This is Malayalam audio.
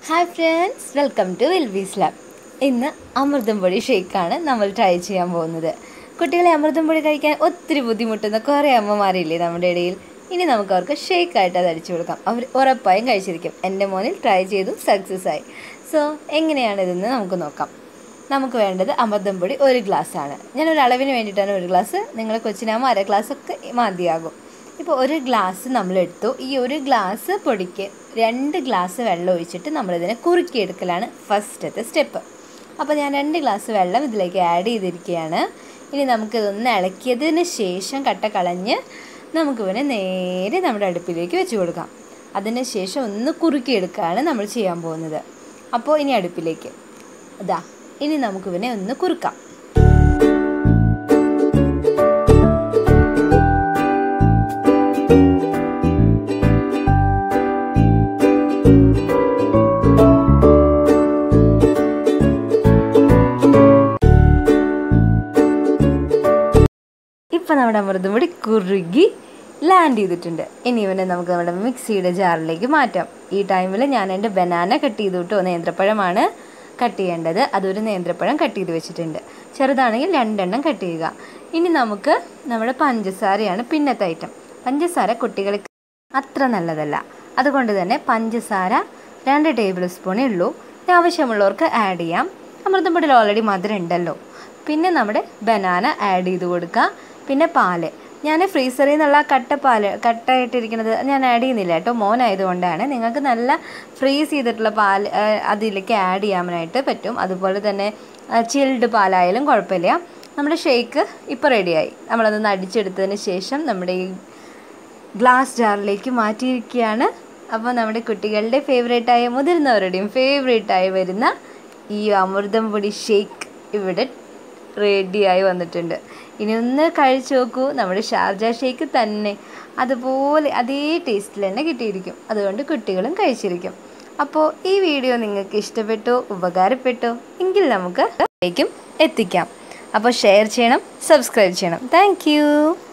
ഹായ് ഫ്രണ്ട്സ്, വെൽക്കം ടു വിൽബീസ് ലാബ്. ഇന്ന് അമൃതം പൊടി ഷേക്കാണ് നമ്മൾ ട്രൈ ചെയ്യാൻ പോകുന്നത്. കുട്ടികളെ അമൃതം പൊടി കഴിക്കാൻ ഒത്തിരി ബുദ്ധിമുട്ടുന്ന കുറേ അമ്മമാരില്ലേ നമ്മുടെ ഇടയിൽ. ഇനി നമുക്ക് അവർക്ക് ഷേക്കായിട്ട് അത് അടിച്ചു കൊടുക്കാം. അവർ ഉറപ്പായും കഴിച്ചിരിക്കും. എൻ്റെ മോനിൽ ട്രൈ ചെയ്തു, സക്സസ് ആയി. സോ എങ്ങനെയാണിതെന്ന് നമുക്ക് നോക്കാം. നമുക്ക് വേണ്ടത് അമൃതം പൊടി 1 ഗ്ലാസ്സാണ്. ഞാനൊരു അളവിന് വേണ്ടിയിട്ടാണ് 1 ഗ്ലാസ്. നിങ്ങൾ കൊച്ചിനാകുമ്പോൾ 1/2 ഗ്ലാസ്സൊക്കെ മതിയാകും. ഇപ്പോൾ 1 ഗ്ലാസ് നമ്മളെടുത്തു. ഈ 1 ഗ്ലാസ് പൊടിക്ക് 2 ഗ്ലാസ് വെള്ളം ഒഴിച്ചിട്ട് നമ്മളിതിനെ കുറുക്കിയെടുക്കലാണ് ഫസ്റ്റത്തെ സ്റ്റെപ്പ്. അപ്പോൾ ഞാൻ 2 ഗ്ലാസ് വെള്ളം ഇതിലേക്ക് ആഡ് ചെയ്തിരിക്കുകയാണ്. ഇനി നമുക്കിതൊന്ന് ഇളക്കിയതിന് ശേഷം കട്ട കളഞ്ഞ് നമുക്കിവനെ നേരെ നമ്മുടെ അടുപ്പിലേക്ക് വെച്ച് കൊടുക്കാം. അതിന് ശേഷം ഒന്ന് കുറുക്കിയെടുക്കുകയാണ് നമ്മൾ ചെയ്യാൻ പോകുന്നത്. അപ്പോൾ ഇനി അടുപ്പിലേക്ക് ഇനി നമുക്കിവനെ ഒന്ന് കുറുക്കാം. ഇപ്പം നമ്മുടെ അമൃതം പൊടി കുറുകി ലാൻഡ് ചെയ്തിട്ടുണ്ട്. ഇനി ഇവനെ നമുക്ക് നമ്മുടെ മിക്സിയുടെ ജാറിലേക്ക് മാറ്റാം. ഈ ടൈമിൽ ഞാൻ എൻ്റെ ബനാന കട്ട് ചെയ്തു കേട്ടോ. നേന്ത്രപ്പഴമാണ് കട്ട് ചെയ്യേണ്ടത്. അതൊരു നേന്ത്രപ്പഴം കട്ട് ചെയ്ത് വെച്ചിട്ടുണ്ട്. ചെറുതാണെങ്കിൽ 2 എണ്ണം കട്ട് ചെയ്യുക. ഇനി നമുക്ക് നമ്മുടെ പഞ്ചസാരയാണ് പിന്നത്തെ ഐറ്റം. പഞ്ചസാര കുട്ടികൾക്ക് അത്ര നല്ലതല്ല. അതുകൊണ്ട് തന്നെ പഞ്ചസാര 2 ടേബിൾ സ്പൂണേ ഉള്ളൂ. ആവശ്യമുള്ളവർക്ക് ആഡ് ചെയ്യാം. അമൃതം പൊടിയിൽ ഓൾറെഡി മധുരം ഉണ്ടല്ലോ. പിന്നെ നമ്മുടെ ബനാന ആഡ് ചെയ്ത് കൊടുക്കുക. പിന്നെ പാല്, ഞാൻ ഫ്രീസറിൽ നിന്നുള്ള കട്ടായിട്ടിരിക്കുന്നത് ഞാൻ ആഡ് ചെയ്യുന്നില്ല കേട്ടോ, മോനായതുകൊണ്ടാണ്. നിങ്ങൾക്ക് നല്ല ഫ്രീസ് ചെയ്തിട്ടുള്ള പാൽ അതിലേക്ക് ആഡ് ചെയ്യാനായിട്ട് പറ്റും. അതുപോലെ തന്നെ ചിൽഡ് പാലായാലും കുഴപ്പമില്ല. നമ്മുടെ ഷേക്ക് ഇപ്പോൾ റെഡിയായി. നമ്മളതൊന്ന് അടിച്ചെടുത്തതിന് ശേഷം നമ്മുടെ ഈ ഗ്ലാസ് ജാറിലേക്ക് മാറ്റിയിരിക്കുകയാണ്. അപ്പോൾ നമ്മുടെ കുട്ടികളുടെ ഫേവറേറ്റായ മുതിർന്നവരുടെയും ഫേവറേറ്റായി വരുന്ന ഈ അമൃതം പൊടി ഷേക്ക് ഇവിടെ റെഡിയായി വന്നിട്ടുണ്ട്. ഇനി ഒന്ന് കഴിച്ചു നോക്കൂ. നമ്മുടെ ഷാർജ ഷേക്ക് തന്നെ അതുപോലെ അതേ ടേസ്റ്റിൽ തന്നെ കിട്ടിയിരിക്കും. അതുകൊണ്ട് കുട്ടികളും കഴിച്ചിരിക്കും. അപ്പോൾ ഈ വീഡിയോ നിങ്ങൾക്ക് ഇഷ്ടപ്പെട്ടോ, ഉപകാരപ്പെട്ടോ എങ്കിൽ നമുക്ക് േക്കും എത്തിക്കാം. അപ്പോൾ ഷെയർ ചെയ്യണം, സബ്സ്ക്രൈബ് ചെയ്യണം. താങ്ക്